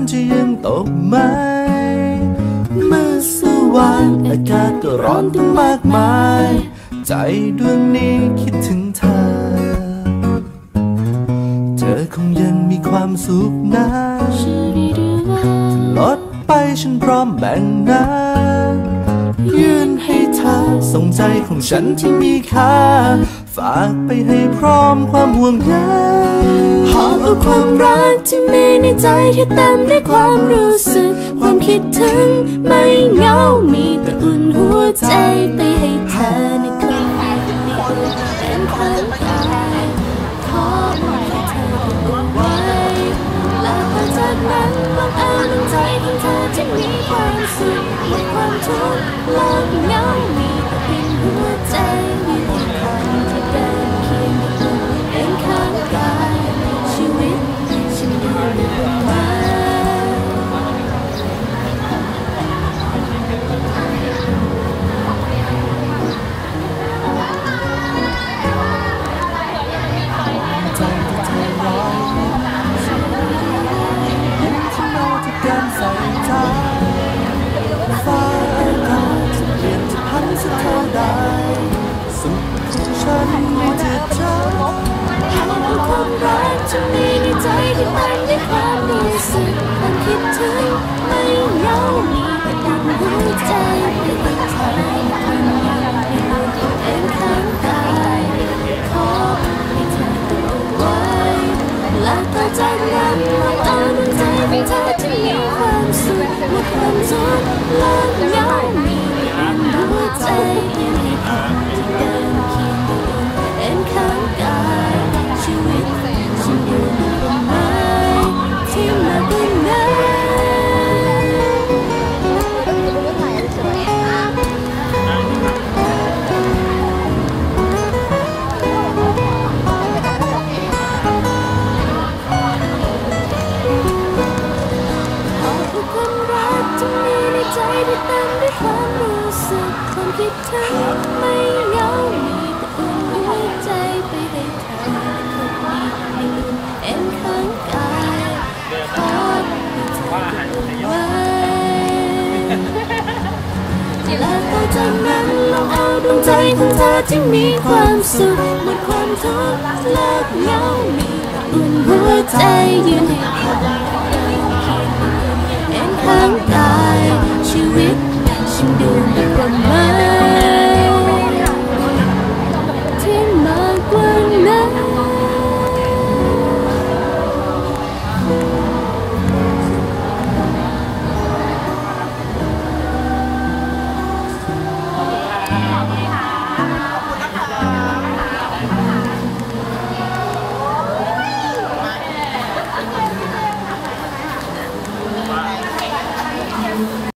จะยังตกไหมเมื่อสว่างอากาศก็ร้อนตั้งมากมายใจดวงนี้คิดถึงเธอเธอคงยังมีความสุขนะลดไปฉันพร้อมแบ่งนะยื่นให้เธอส่งใจของฉันที่มีค่าฝากไปให้พร้อมความห่วงใยหอบเอาความรักที่มีในใจที่เต็มด้วยความรู้สึกความคิดถึงไม่เหงามีแต่อุ่นหัวใจไปให้เธอในคืนนี้เป็นความกายขอให้เธอดูไว้และหลังจากนั้นลองเอาดวงใจของเธอที่มีความสุขหมดความทุกข์โลกเหงามีแต่เพียงหัวใจมีแต่คนที่เดินเคียงอยู่เป็นข้างกายชีวิตฉันอยู่ในดวงไม้จะมีในใจที่เต็มด้วยความรู้สึกความคิดถึงไม่เหงามีแต่ดังหัวใจไม่ต้องใครคนเดียวเป็นข้างกายขอให้เธอดูไว้และต่อจากนั้นลองเอาดวงใจของเธอที่มีความสุขหมดความทุกข์โลกเหงามีแต่ดังหัวใจยังให้คนที่เดินเคียงอยู่เป็นข้างกายชีวิตฉันอยู่ในต้นไม้ที่มาเป็นไงความรักจะมีในใจที่เต็มด้วยความรู้สึกความคิดถึงไม่เหงามีแต่อุ่นหัวใจไปให้เธอในคืนนี้เป็นข้างกายขอให้เธอดูไว้และต่อจากนั้นลองเอาดวงใจของเธอที่มีความสุขหมดความทุกข์เลิกเหงามีแต่อุ่นหัวใจยืนให้เธอ